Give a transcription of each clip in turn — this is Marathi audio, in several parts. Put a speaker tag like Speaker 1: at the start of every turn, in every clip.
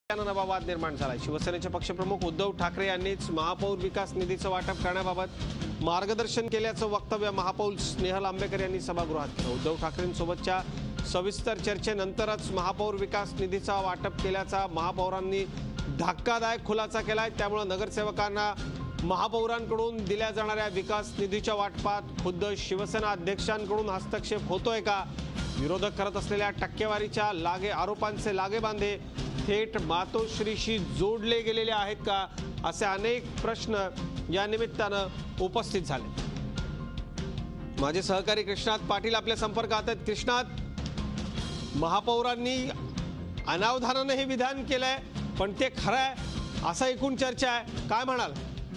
Speaker 1: नवा वाद निर्माण झाला। शिवसेनेचे पक्षप्रमुख उद्धव ठाकरे यांनीच महापौर विकास निधीचं वाटप करण्याबाबत मार्गदर्शन केल्याचं वक्तव्य महापौर स्नेहल आंबेकर यांनी सभागृहात केलं। उद्धव ठाकरेंसोबतच्या सविस्तर चर्चेनंतरच महापौर विकास निधीचा वाटप केल्याचा महापौरांनी धक्कादायक खुलासा केलाय। त्यामुळे नगरसेवकांना महापौरांकडून दिल्या जाणाऱ्या विकास निधीच्या वाटपात खुद्द शिवसेना अध्यक्षांकडून हस्तक्षेप होतोय का? विरोधक करत असलेल्या टक्केवारीच्या आरोपांचे लागेबांधे थेट मातोश्रीशी जोडले गेलेले आहेत का, असे अनेक प्रश्न या निमित्तानं उपस्थित झाले। माझे सहकारी कृष्णात पाटील आपल्या संपर्कात आहेत। कृष्णात, महापौरांनी अनावधानाने हे विधान केलंय, पण ते खरं आहे असं एकूण चर्चा आहे, काय म्हणाल?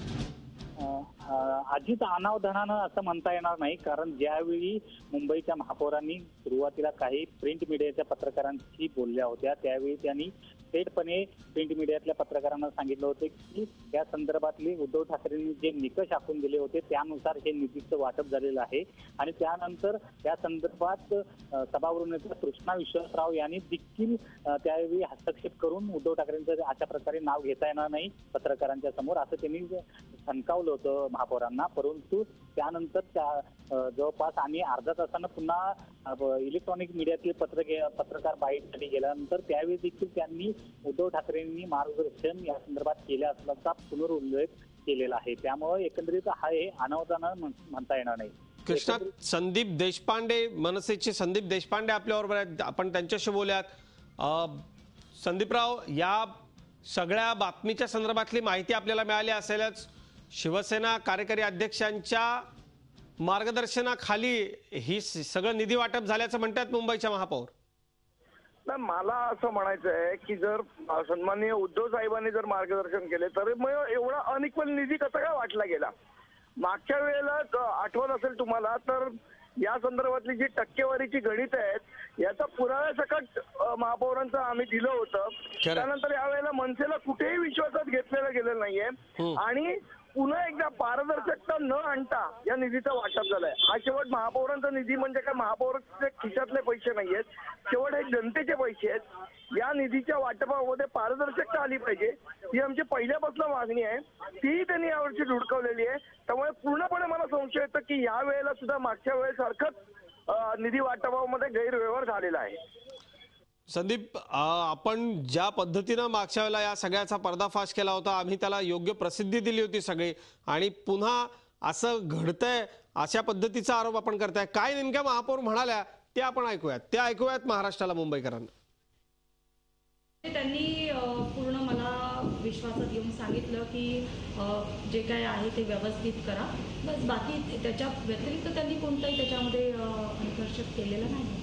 Speaker 2: अजित अनावधानानं असं म्हणता येणार नाही, कारण ज्यावेळी मुंबईच्या महापौरांनी सुरुवातीला काही प्रिंट मीडियाच्या पत्रकारांशी बोलल्या होत्या, त्यावेळी त्यांनी थेटपणे प्रिंट मीडियातल्या पत्रकारांना सांगितलं होतं की या संदर्भातले उद्धव ठाकरेंनी जे निकष आखून दिले होते त्यानुसार हे निधीचं वाटप झालेलं आहे। आणि त्यानंतर या संदर्भात सभागृह नेते कृष्णा विश्वासराव यांनी देखील त्यावेळी हस्तक्षेप करून उद्धव ठाकरेंचं अशा प्रकारे नाव घेता येणार नाही पत्रकारांच्या समोर, असं त्यांनी ठणकावलं होतं महापौरांना। परंतु त्यानंतर जवळपास आणि अर्धा तासानं पुन्हा इलेक्ट्रॉनिक मीडियातील पत्रकार बाईटसाठी गेल्यानंतर त्यावेळी देखील त्यांनी उद्धव ठाकरेंनी मार्गदर्शन या संदर्भात केले असल्याचा पुनरुल्लेख केलेला आहे। त्यामुळे एकंदरीत हा हे अनावधानानं म्हणता येणार नाही।
Speaker 1: कृष्णा, संदीप देशपांडे, मनसेचे संदीप देशपांडे आपल्याबरोबर आहेत, आपण त्यांच्याशी बोलूयात। संदीपराव, या सगळ्या बातमीच्या संदर्भातली माहिती आपल्याला मिळाली असेलच। शिवसेना कार्यकारी अध्यक्षांच्या मार्गदर्शनाखाली ही सगळं निधी वाटप झाल्याचं म्हणतात मुंबईच्या महापौर।
Speaker 3: मला असं म्हणायचं आहे की जर सन्माननीय उद्धव साहेबांनी जर मार्गदर्शन केले तर मग एवढा अनइक्वल निधी कसा काय वाटला गेला? मागच्या वेळेला आठवण असेल तुम्हाला तर या संदर्भातली जी टक्केवारीची गणित आहेत याचा पुराव्यासकट महापौरांचं आम्ही दिलं होतं। त्यानंतर यावेळेला मनसेला कुठेही विश्वासात घेतलेलं गेलेलं नाहीये आणि पुन्हा एकदा पारदर्शकता न आणता या निधीचं वाटप झालंय। हा शेवट महापौरांचा निधी म्हणजे काय महापौरांचे खिशातले पैसे नाहीयेत, शेवट हे जनतेचे पैसे आहेत। या निधीच्या वाटपामध्ये पारदर्शकता आली पाहिजे, ही आमची पहिल्यापासून मागणी आहे, तीही त्यांनी यावर्षी धुडकवलेली आहे। त्यामुळे पूर्णपणे मला संशय येतो की या वेळेला सुद्धा मागच्या वेळेसारखंच निधी वाटपामध्ये गैरव्यवहार झालेला आहे।
Speaker 1: संदीप, आपण ज्या पद्धतीनं मागच्या वेळेला या सगळ्याचा पर्दाफाश केला होता, आम्ही त्याला योग्य प्रसिद्धी दिली होती सगळी, आणि पुन्हा असं घडतंय अशा पद्धतीचा आरोप आपण करताय। काय नेमक्या महापौर म्हणाल्या ते आपण ऐकूयात महाराष्ट्राला, मुंबईकरांना।
Speaker 4: त्यांनी पूर्ण मला विश्वासात घेऊन सांगितलं की जे काय आहे ते व्यवस्थित करा, बस, बाकी त्याच्या व्यतिरिक्त त्यांनी कोणताही त्याच्यामध्ये हस्तक्षेप केलेला नाही।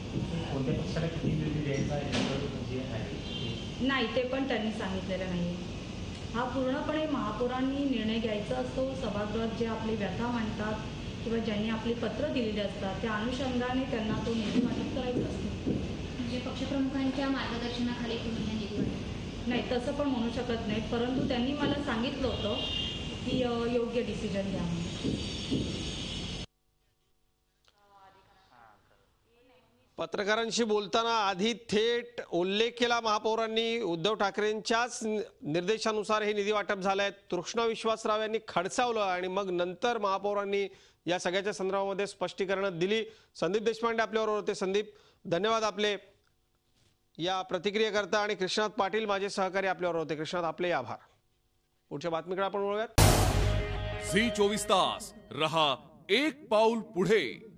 Speaker 4: नाही, ते पण त्यांनी सांगितलेलं नाही। हा पूर्णपणे महापौरांनी निर्णय घ्यायचा असतो। सभागृहात जे आपली व्यथा मांडतात किंवा ज्यांनी आपली पत्र दिलेली असतात त्या अनुषंगाने त्यांना तो निधी वाटप करायचा असतो।
Speaker 5: म्हणजे पक्षप्रमुखांच्या मार्गदर्शनाखाली तुम्ही हे निधी वाटप?
Speaker 4: नाही, तसं पण म्हणू शकत नाही, परंतु त्यांनी मला सांगितलं होतं की योग्य डिसिजन घ्या म्हणून।
Speaker 1: पत्रकारांशी बोलताना आधी थेट उल्लेख केला महापौरांनी, उद्धव ठाकरेंच्याच निर्देशानुसार हे निधी वाटप झालंय। कृष्णा विश्वासराव यांनी खडसावलं आणि मग नंतर महापौरांनी या सगळ्याच्या संदर्भामध्ये स्पष्टीकरण दिली। संदीप देशपांडे आपल्याबरोबर होते। संदीप, धन्यवाद आपले या प्रतिक्रियेकरता। आणि कृष्णात पाटील माझे सहकारी आपल्याबरोबर होते। कृष्णात, आपले आभार। पुढच्या बातमीकडे आपण वळूयात।
Speaker 6: झी 24 तास रहा एक पाऊल पुढे।